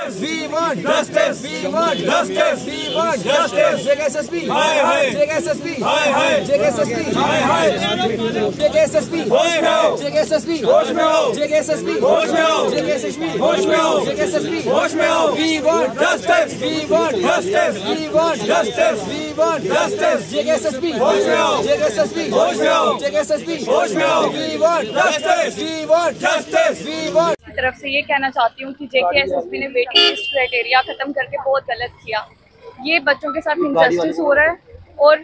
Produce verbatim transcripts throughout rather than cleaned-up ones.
justice. We want justice. We want justice. We want justice. J K S S P. Hi hi. J K S S P. Hi hi. J K S S P. Hi hi. J K S S P. होश में आओ. J K S S P. होश में आओ. J K S S P. होश में आओ. J K S S P. होश में आओ. J K S S P. होश में आओ. We want justice. We want justice. We want justice. We want justice. J K S S P. होश में आओ. J K S S P. होश में आओ. J K S S P. होश में आओ. We want justice. We want justice. We want तरफ से ये कहना चाहती हूँ कि जेकेएसएसबी ने वेटिंग लिस्ट क्राइटेरिया खत्म करके बहुत गलत किया। ये बच्चों के साथ इनजस्टिस हो रहा है और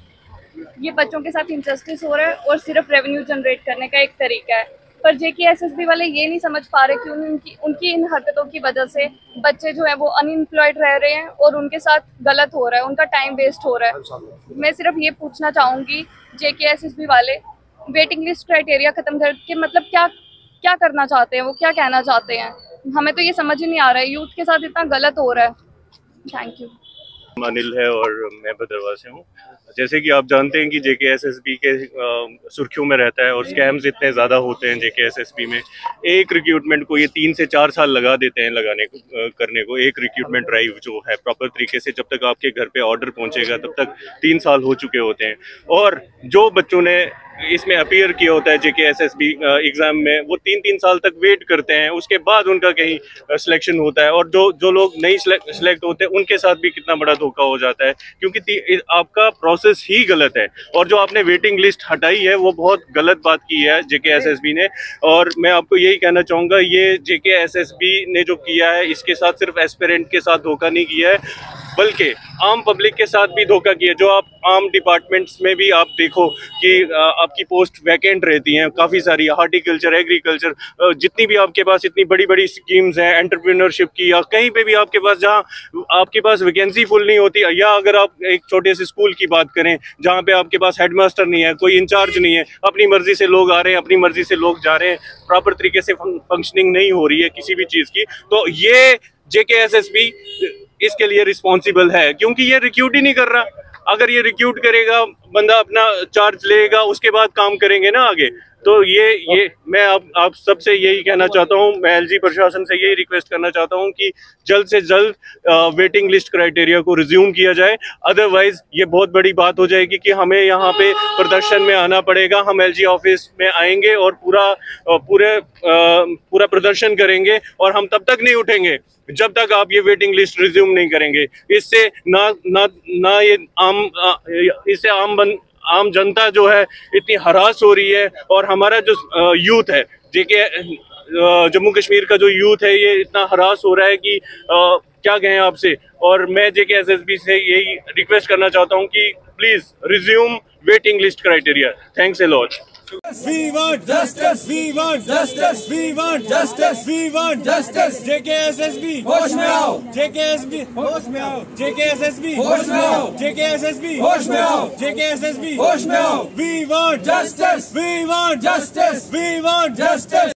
ये बच्चों के साथ इनजस्टिस हो रहा है और सिर्फ रेवेन्यू जनरेट करने का एक तरीका है। पर जेकेएसएसबी वाले ये नहीं समझ पा रहे कि उनकी उनकी इन हरकतों की वजह से बच्चे जो है वो अनएम्प्लॉयड रह रहे हैं और उनके साथ गलत हो रहा है, उनका टाइम वेस्ट हो रहा है। मैं सिर्फ ये पूछना चाहूँगी जेकेएसएसबी वाले वेटिंग लिस्ट क्राइटेरिया खत्म करके मतलब क्या क्या करना चाहते हैं, वो क्या कहना चाहते हैं, हमें तो ये समझ ही नहीं आ रहा है। यूथ के साथ इतना गलत हो रहा है। Thank you. अनिल है और मैं भद्रवाह से हूँ। जैसे कि आप जानते हैं कि जेकेएसएसबी के सुर्खियों में रहता है और स्कैम्स इतने ज़्यादा होते हैं जेकेएसएसबी में। एक रिक्रूटमेंट को ये तीन से चार साल लगा देते हैं लगाने को करने को। एक रिक्रूटमेंट ड्राइव जो है प्रॉपर तरीके से जब तक आपके घर पे ऑर्डर पहुंचेगा तब तक तीन साल हो चुके होते हैं। और जो बच्चों ने इसमें अपीयर किया होता है जेकेएसएसबी एग्जाम में वो तीन तीन साल तक वेट करते हैं, उसके बाद उनका कहीं सिलेक्शन होता है। और जो जो लोग नहीं सिलेक्ट होते उनके साथ भी कितना बड़ा धोखा हो जाता है क्योंकि आपका प्रोसेस ही गलत है। और जो आपने वेटिंग लिस्ट हटाई है वो बहुत गलत बात की है जेकेएसएसबी ने। और मैं आपको यही कहना चाहूँगा ये जेकेएसएसबी ने जो किया है इसके साथ सिर्फ एस्पिरेंट के साथ धोखा नहीं किया है बल्कि आम पब्लिक के साथ भी धोखा किया। जो आप आम डिपार्टमेंट्स में भी आप देखो कि आपकी पोस्ट वैकेंट रहती हैं काफ़ी सारी, हार्टिकल्चर, एग्रीकल्चर, जितनी भी आपके पास इतनी बड़ी बड़ी स्कीम्स हैं एंटरप्रेन्योरशिप की, या कहीं पे भी आपके पास जहां आपके पास वैकेंसी फुल नहीं होती, या अगर आप एक छोटे से स्कूल की बात करें जहां पे आपके पास हेडमास्टर नहीं है, कोई इंचार्ज नहीं है, अपनी मर्जी से लोग आ रहे हैं, अपनी मर्जी से लोग जा रहे हैं, प्रॉपर तरीके से फंक्शनिंग नहीं हो रही है किसी भी चीज़ की, तो ये जेकेएसएसबी इसके लिए रिस्पॉन्सिबल है क्योंकि ये रिक्रूट ही नहीं कर रहा। अगर ये रिक्रूट करेगा, बंदा अपना चार्ज लेगा, उसके बाद काम करेंगे ना आगे। तो ये ये मैं आप आप सबसे यही कहना चाहता हूँ, मैं एलजी प्रशासन से यही रिक्वेस्ट करना चाहता हूँ कि जल्द से जल्द वेटिंग लिस्ट क्राइटेरिया को रिज्यूम किया जाए। अदरवाइज ये बहुत बड़ी बात हो जाएगी कि हमें यहाँ पे प्रदर्शन में आना पड़ेगा। हम एलजी ऑफिस में आएंगे और पूरा पूरे पूरा प्रदर्शन करेंगे और हम तब तक नहीं उठेंगे जब तक आप ये वेटिंग लिस्ट रिज्यूम नहीं करेंगे। इससे ना ना ना ये आम इससे आम बन आम जनता जो है इतनी हरास हो रही है और हमारा जो यूथ है जेके जम्मू कश्मीर का जो यूथ है ये इतना हरास हो रहा है कि आ, क्या कहें आपसे। और मैं जेकेएसएसबी से यही रिक्वेस्ट करना चाहता हूं कि please resume waiting list criteria. Thanks a lot. We want justice. We want justice. We want justice. We want justice. JKSSB होश में आओ. जेकेएसएसबी होश में आओ. जेकेएसएसबी होश में आओ. जेकेएसएसबी होश में आओ. जेकेएसएसबी होश में आओ. We want justice. We want justice. We want justice.